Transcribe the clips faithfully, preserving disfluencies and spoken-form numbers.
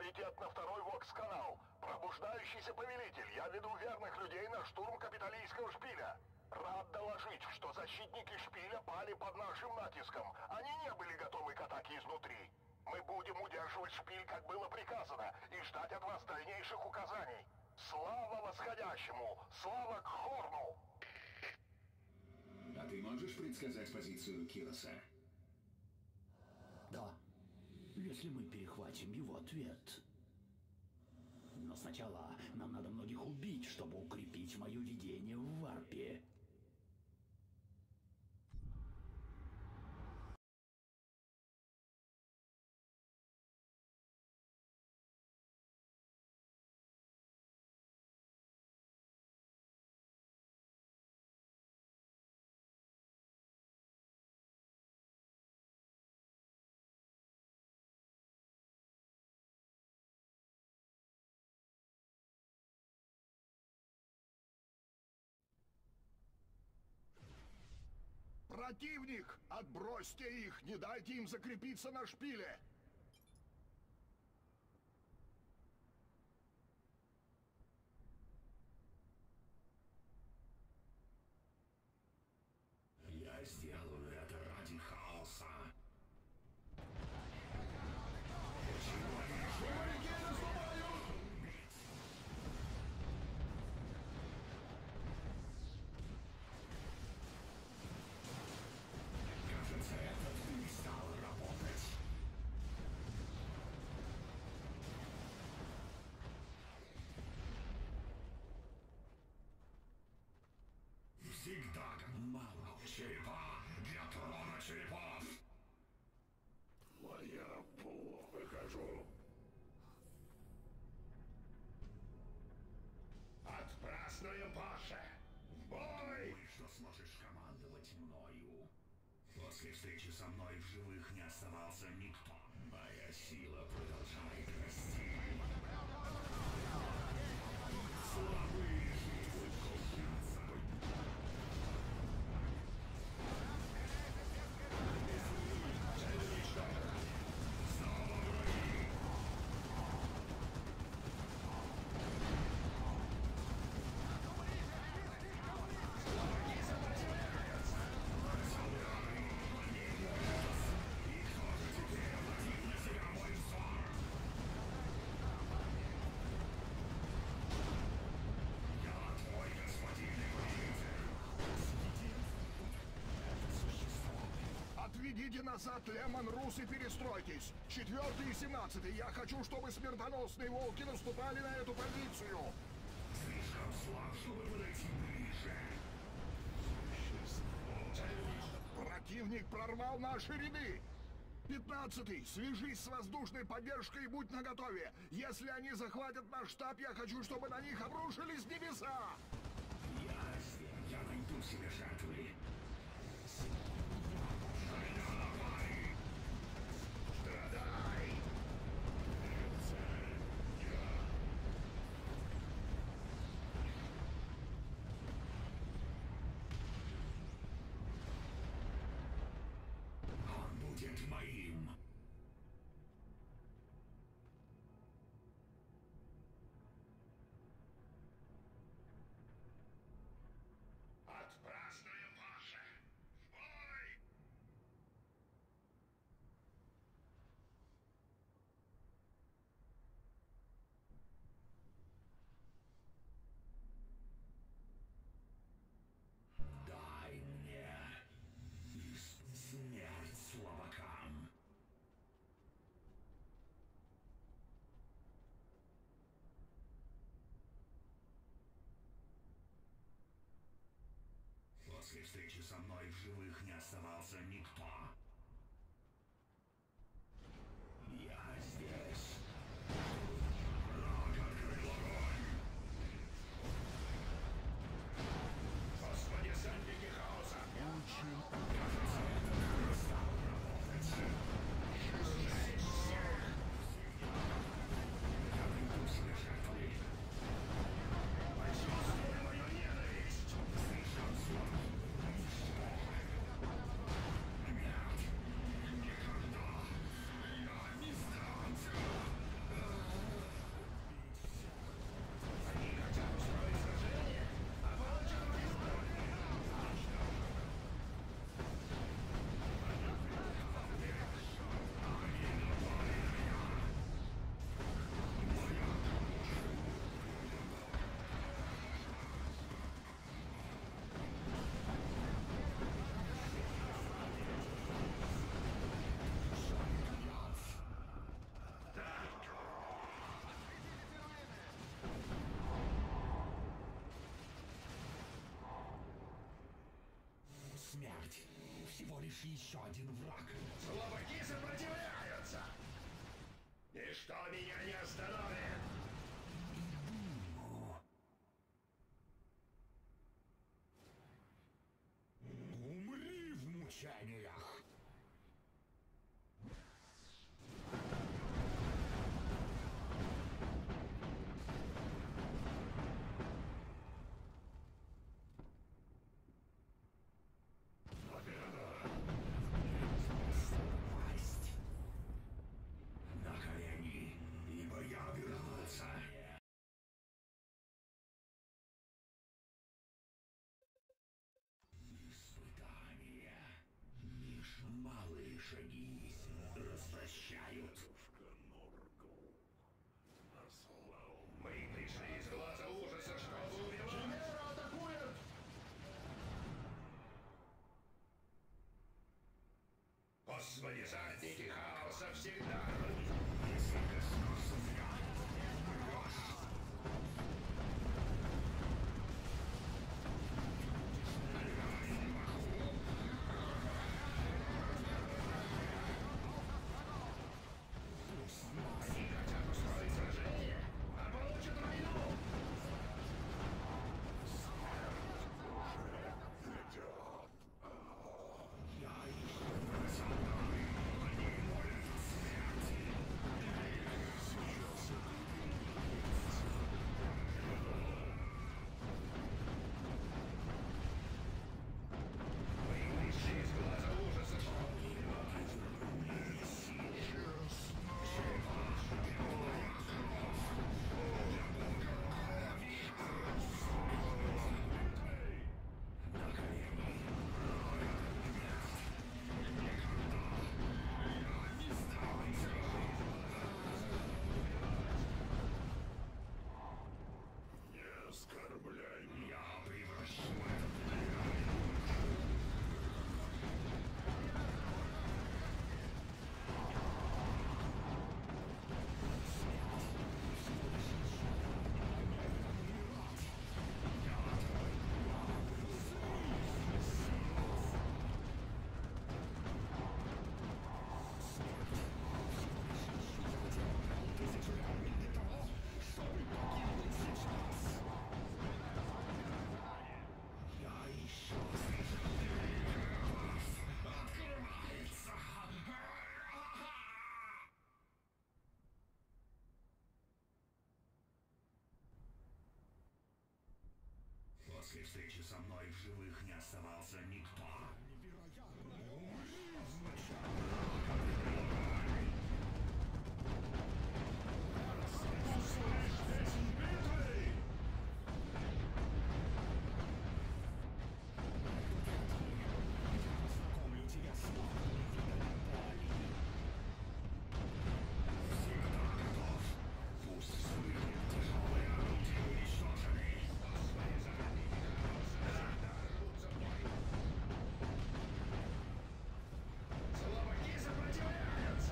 приоритет на второй ВОКС-канал. Пробуждающийся повелитель, я веду верных людей на штурм капиталийского шпиля. Рад доложить, что защитники шпиля пали под нашим натиском. Они не были готовы к атаке изнутри. Мы будем удерживать шпиль, как было приказано, и ждать от вас дальнейших указаний. Слава восходящему! Слава Кхорну! А ты можешь предсказать позицию Кироса? Да. Если мы перехватим его ответ. Но сначала нам надо многих убить, чтобы укрепить мое видение в варпе. Противник! Отбросьте их! Не дайте им закрепиться на шпиле! Я сделаю это ради хаоса. Почему они шумовики наступают? Кажется, этот перестал работать. Всегда мало черепа для трона черепов. Моя пула, выхожу. Отпразднуем, Паша! В бой! Думаешь, что сможешь командовать мною? После встречи со мной в живых не оставался никто. Моя сила продолжает расти. Слабые живут колчаться. Снова враги! Враги сопротивляются! И кто же теперь обратит на себя мой взор? Я твой господин и повелитель. Это существо. Отведите назад Лемон Рус и перестройтесь! Четвертый и семнадцатый, я хочу, чтобы смертоносные волки наступали на эту позицию! Слишком слаб, чтобы подойти ближе. Противник прорвал наши ряды! Пятнадцатый, свяжись с воздушной поддержкой и будь наготове! Если они захватят наш штаб, я хочу, чтобы на них обрушились небеса! Я здесь. Я найду себе жертвы. На меня напали! Страдай! Это я. Он будет моим. Отпразднуем, Паша! В бой! Дай мне смерть слабакам. После встречи со мной в живых не оставался никто. Я здесь. Враг открыл огонь! Господи, сандики хаоса! Кажется, это перестал работать. Сжечь всех! Я найду себе жертвы. Почувствуй мою ненависть! Слишком слаб. Нет. всего лишь еще один враг. Слабаки сопротивляются! Ничто меня не остановит! Умри в мучениях! На колени, ибо я вернулся. Испытания. Лишь малые шаги развращают. Мы пришли из глаза ужаса, чтобы убивать! Химера атакует! Господи, задники хаоса всегда! Если коснусь взгляд, умрешь. Они хотят устроить сражение, а получат войну! Я их национал, они молятся смерти. Мы пришли из глаза ужаса, чтобы убивать! Не оскорбляй меня, я превращу Я еще открывается. После встречи со мной в живых не оставался никто. Знакомлю тебя с новыми видами боли. Всегда готов. Пусть вспыхнет тяжелые орудия уничтожены. Слабаки сопротивляются!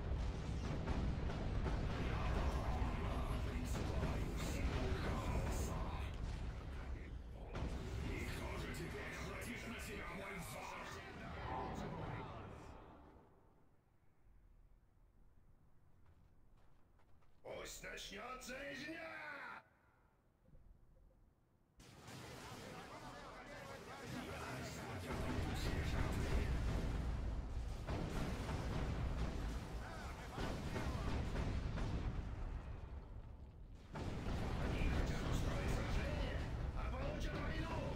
Призываю силу хаоса. И кто же теперь обратит на себя мой взор? Пусть начнется резня! Они хотят устроить сражение, а получат войну!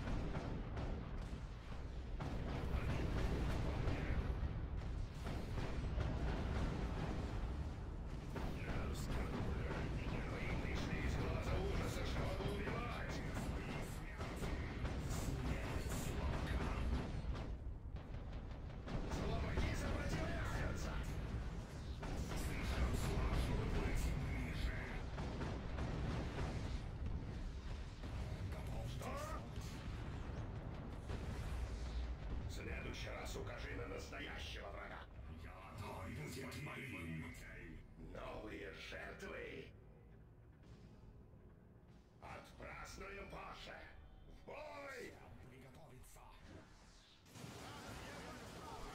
Мы пришли из глаза ужаса, чтобы убивать! Слабаки сопротивляются! Что? В следующий раз укажи на настоящего врага! Он будет моим. Новые жертвы! Отпразднуем позже! В бой! Приготовиться.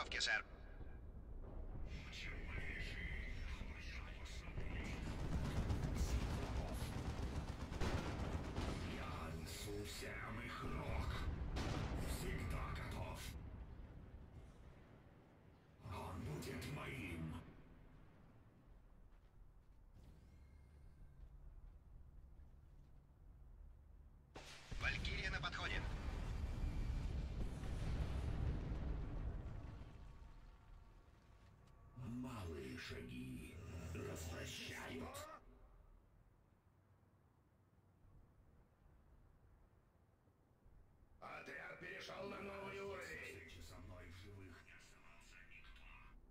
подготовке, сэр. Я несу всем их рог. Всегда готов. Он будет моим. Валькирия на подходе. Малые шаги развращают. Отряд перешел на новый уровень. Встречи со мной в живых не оставался никто.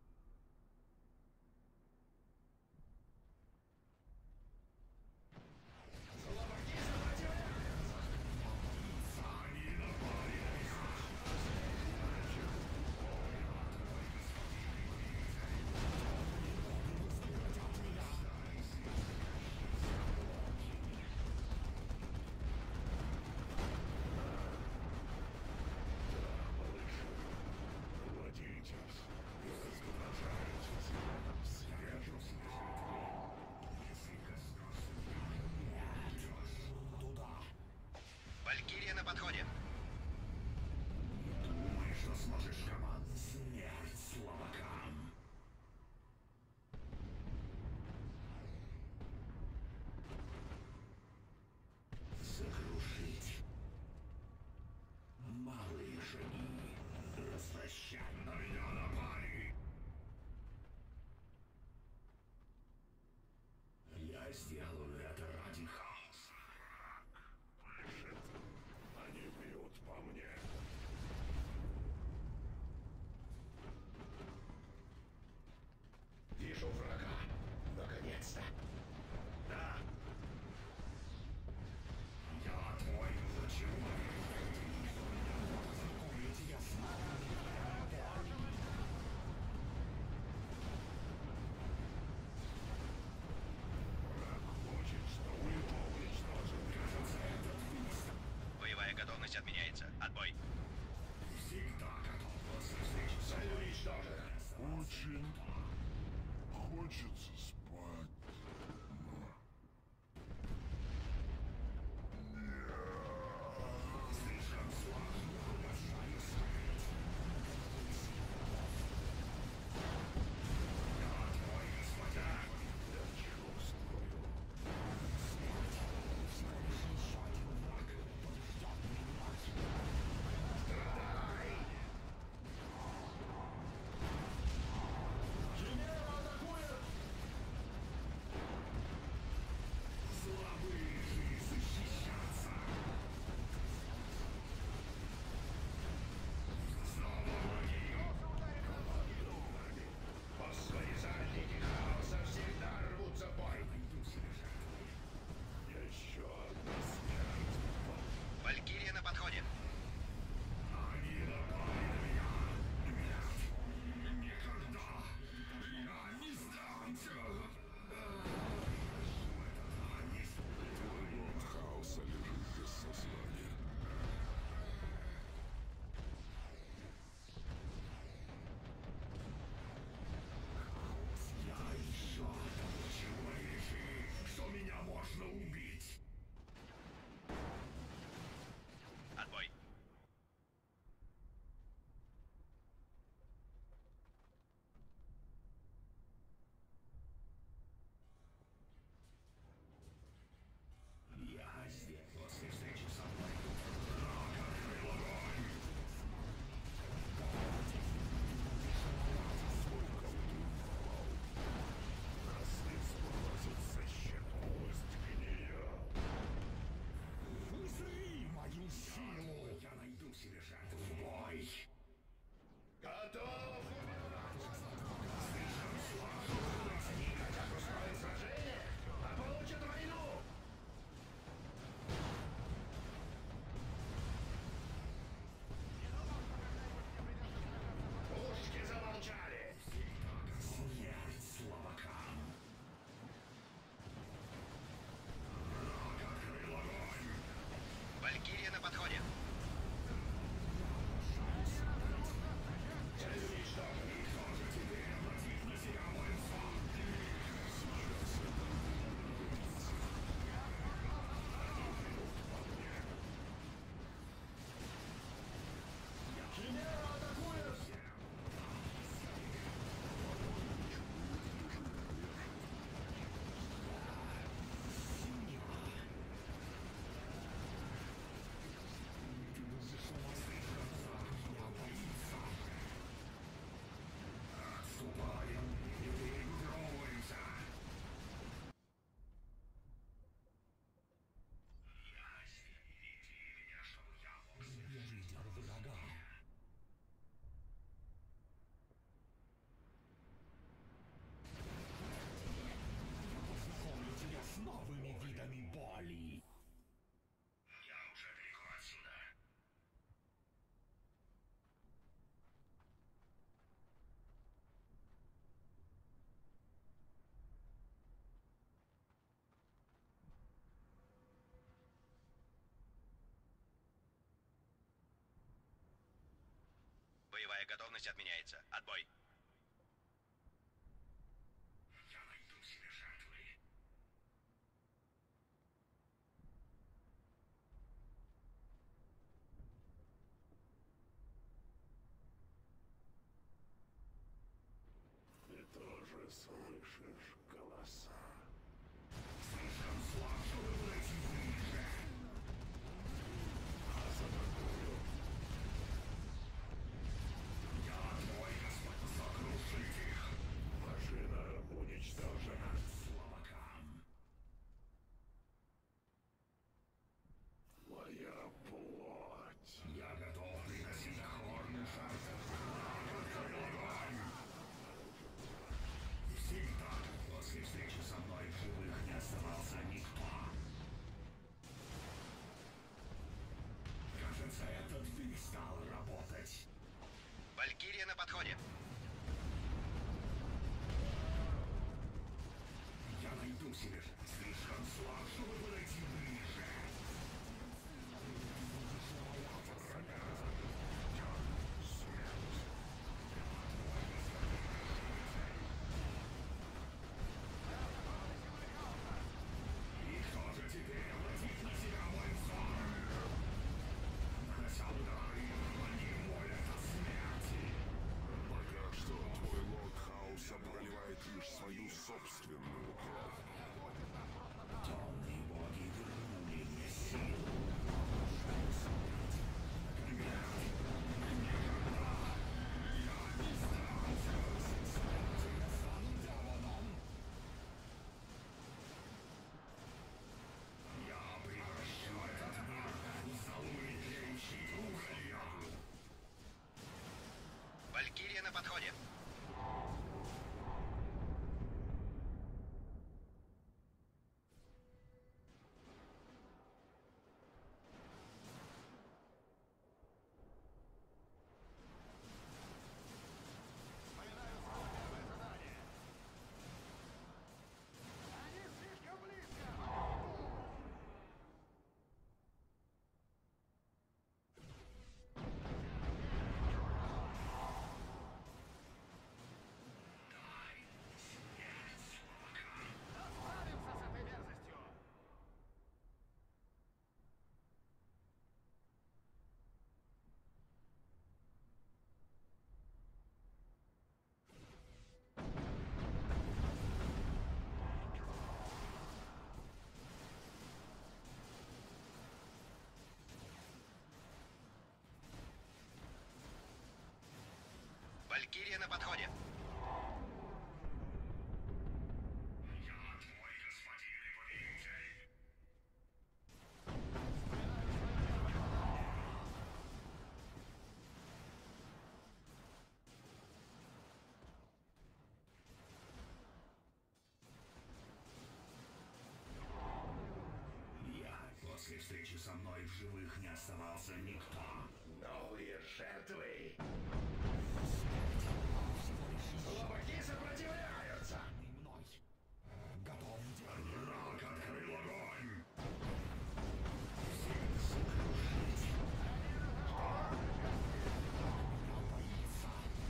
Слабаки сопротивляются. Они напали на меня. Владеетесь и размножаетесь. Свяжусь. Если коснусь меня, идешь туда. Валькирия на подходе. Думаешь, что сможешь команду смерть слабакам? Сокрушить. Малые шаги развращай. На меня напали. Я сделаю это ради хаоса. Слышит? Они бьют по мне. Вижу врага. Наконец-то. Да. Я твой лучевой. Хочет, чтобы его уничтожил. Кажется, этот финист Боевая готовность отменяется. Отбой. всегда готов после встречи со Цель мной. уничтожена. Очень хочется спать. Слишком сложно. Обожаю смерть. Я твой господин. Я чувствую. Смерть. Всего лишь еще один враг. Он ждет меня. Страдай! Генерал атакует! Слабые же защищаться. Снова враги. Посваризальники хаоса всегда рвутся в бой. Найду себе жертву. Еще одна смерть. Валькирия на подходе. Они напали на меня. Нет. Никогда. Я не сдамся. Вагон хаоса лежит без сознания. Я еще того, чего не реши, что меня можно убить. Отбой. Я здесь. После встречи со мной. Рак открыл огонь. Если сбросится щедрость гния. Узри мою силу. Я найду себе жертву в бой. Готов! Слишком сложно. Они хотят устроить сражение, а получат войну! Пушки замолчали! Смерть слабакам. Рак открыл огонь. Валькирия на подходе. Цель уничтожена! Боевая готовность отменяется. Отбой. Я найду себе жертвы. Ты тоже слышишь голоса? Слишком слаб, чтобы подойти ближе. Я твой Господь, сокрушить их. Машина уничтожена. Слабакам. Моя плоть. Я готов приносить хорн жертв. Открой огонь. Всегда после встречи со мной в живых не оставался никто. Кажется, этот перестал работать. Валькирия на подходе. Я найду себе слишком слаб, чтобы подойти ближе. И кто же теперь обратит на себя мой взор? Нанося удары, они молят о смерти. Пока что твой лорд хаоса проливает лишь свою собственную кровь. Темные боги вернули мне силу. Я превращу этот мир в золу тлеющий уголья. Валькирия на подходе. Валькирия на подходе. Я твой господин и повелитель. Я после встречи со мной в живых не оставался никто. Новые жертвы. Слабаки сопротивляются. Мной. Готов. Враг открыл огонь. Всех сокрушить. Меня боится.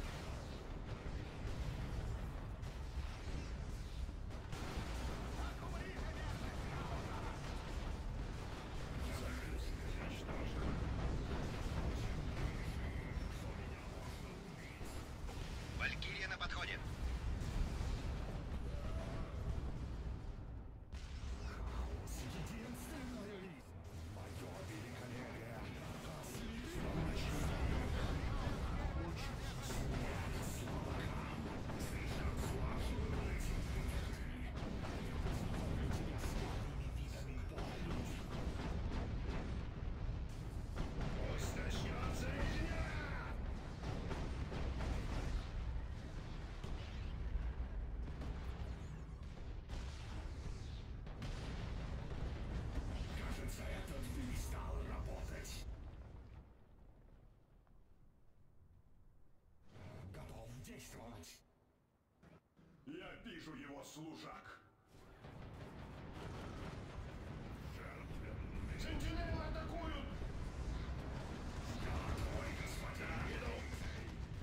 Валькирия на подходе. Единственное ли? Мое великолепие. Слишком слаб, чтобы подойти ближе. Тебя слабыми видами боли. Пусть начнется резня. Кажется, этот перестал работать. Готов действовать. Я вижу его служак. Сентинелы атакуют! Я твой господин.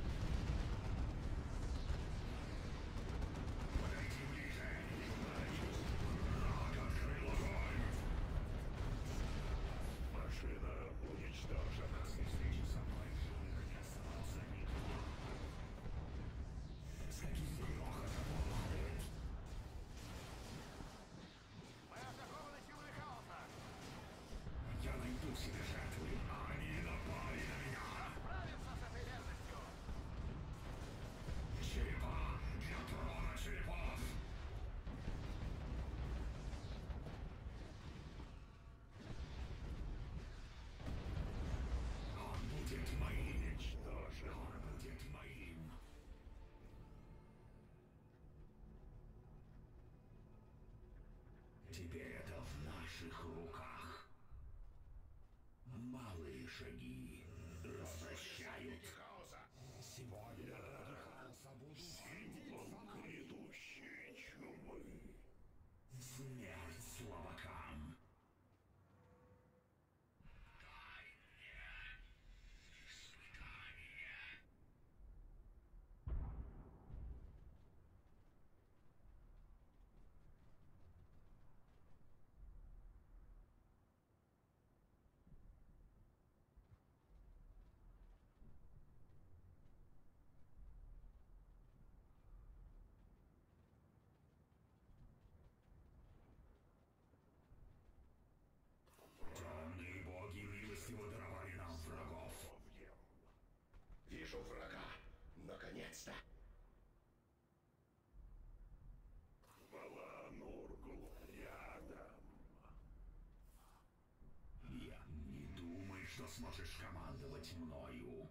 что сможешь командовать мною.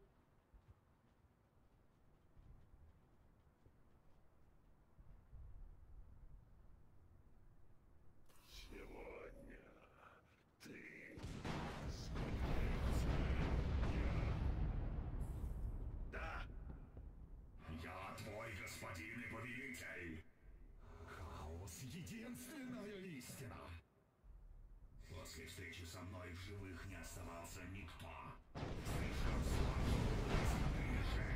Сегодня ты Да! Я твой господин и повелитель. Хаос — единственная истина. После встречи со мной в живых не оставался никто. Слишком слабо ближе.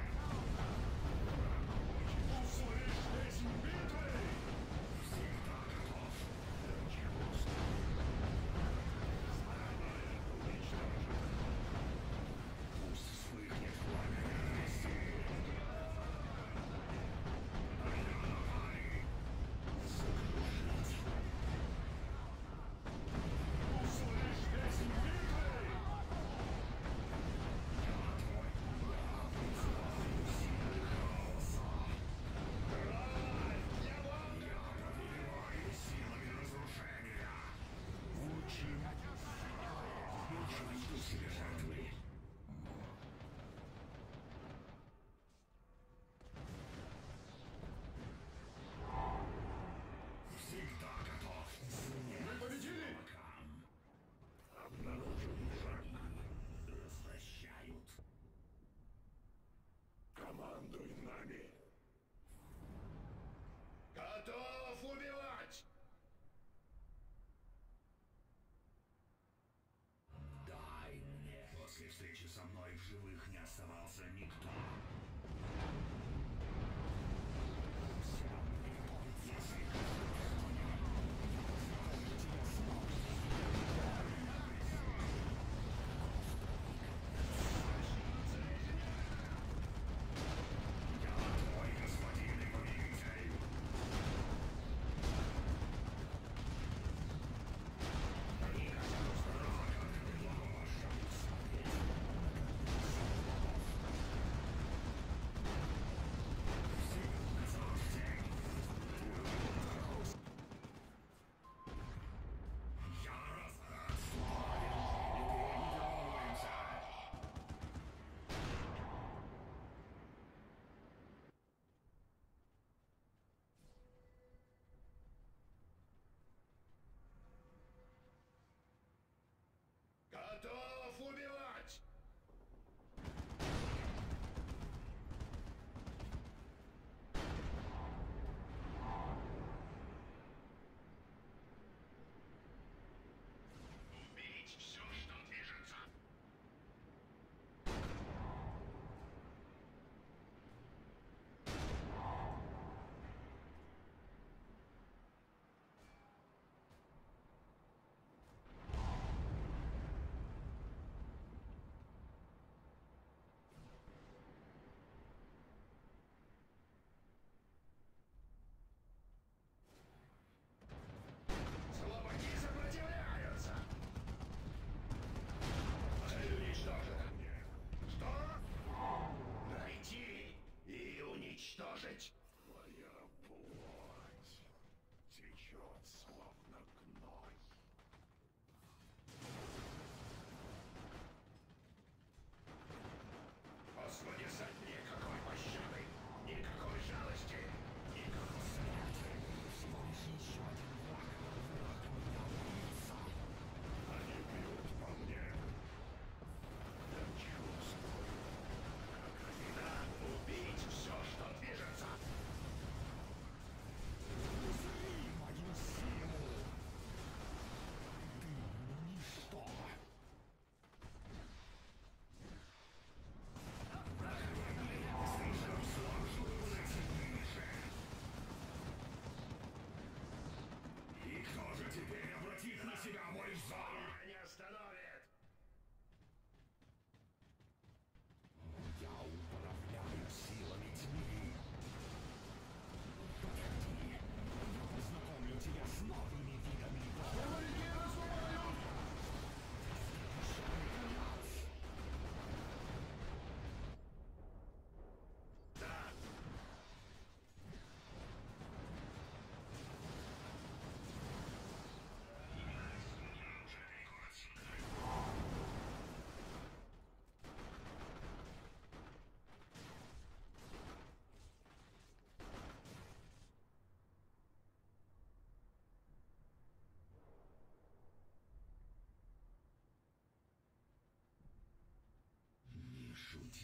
Услышь битвы! Всегда готов. Пусть вспыхнет пламя ненависти. Всегда готов. Мы победили! Обнаружили врага. Развращают. Командуй нами! Готов убивать! Дай мне. После встречи со мной в живых не оставался никто. Если я твой господин и повелитель.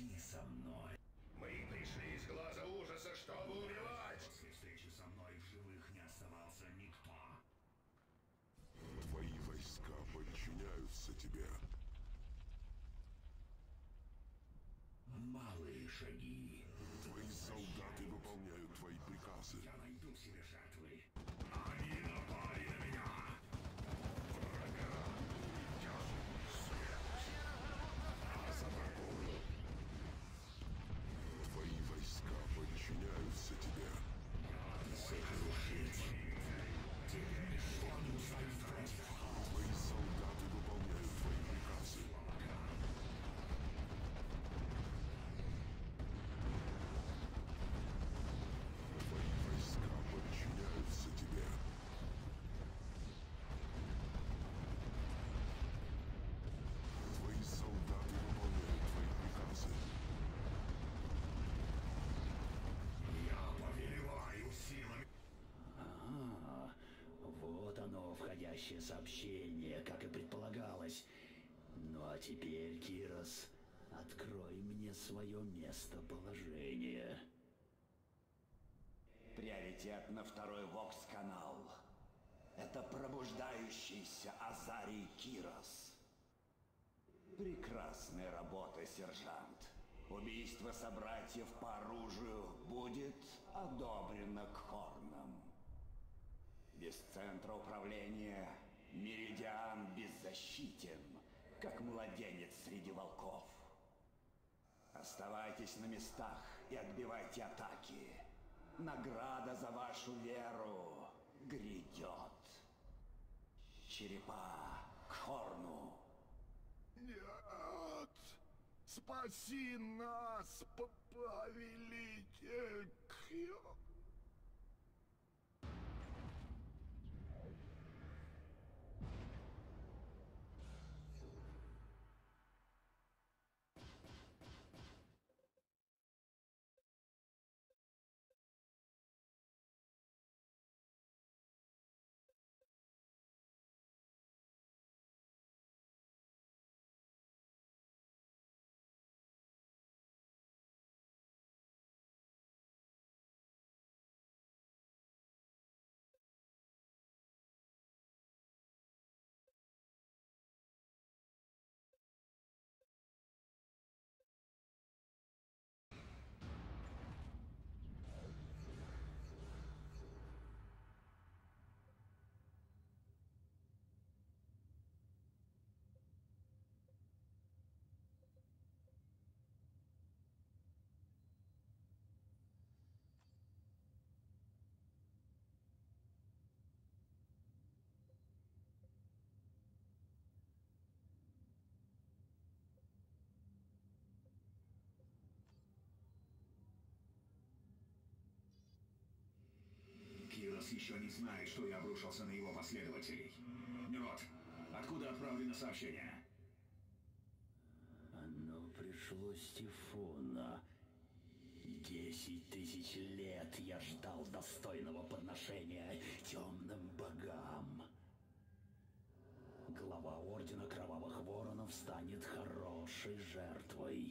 Иди со мной. Мы пришли из глаза ужаса, чтобы убивать! После встречи со мной в живых не оставался никто. Твои войска подчиняются тебе. Малые шаги. Твои солдаты выполняют твои приказы. Я найду себе жертвы. Они напали на меня. Твои войска подчиняются тебе. Сокрушить. Тебе ничто не устоит против. Твои солдаты выполняют твои приказы. Твои войска подчиняются тебе. Твои солдаты выполняют твои приказы. Я повелеваю силами. Ага, вот оно, входящее сообщение, как и предполагалось. Ну а теперь, Кирос, открой мне свое местоположение. Приоритет на второй Вокс-канал. Это пробуждающийся Азарий Кирос. Прекрасная работа, сержант. Убийство собратьев по оружию будет одобрено Кхорном. Без центра управления Меридиан беззащитен, как младенец среди волков. Оставайтесь на местах и отбивайте атаки. Награда за вашу веру грядет. Черепа к Хорну. Нет! Спаси нас, п- повелитель Кхё. Кирос еще не знает, что я обрушился на его последователей. Нерод, откуда отправлено сообщение? Оно пришло с Тифона. Десять тысяч лет я ждал достойного подношения темным богам. Глава Ордена Кровавых Воронов станет хорошей жертвой.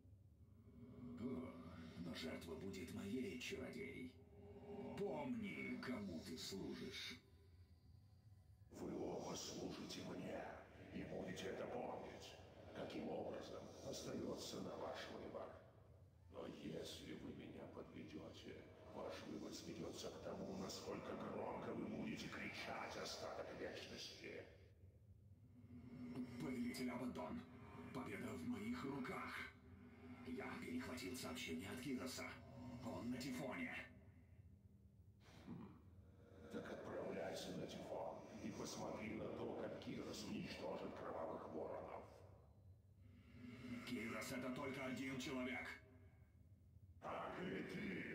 О, но жертва будет моей, чародей. Помни, кому ты служишь. Вы оба служите мне, и будете это помнить. Каким образом, остается на ваш выбор. Но если вы меня подведете, ваш вывод сведется к тому, насколько громко вы будете кричать остаток вечности. Повелитель Абаддон, победа в моих руках. Я перехватил сообщение от Кироса. Он на Тифоне. Так отправляйся на Тифон и посмотри на то, как Кирос уничтожит Кровавых Воронов. Кирос — это только один человек. Ах и ты!